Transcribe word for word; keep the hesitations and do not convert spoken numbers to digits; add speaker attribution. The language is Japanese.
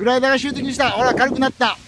Speaker 1: グライダーが習得した。ほら、軽くなった。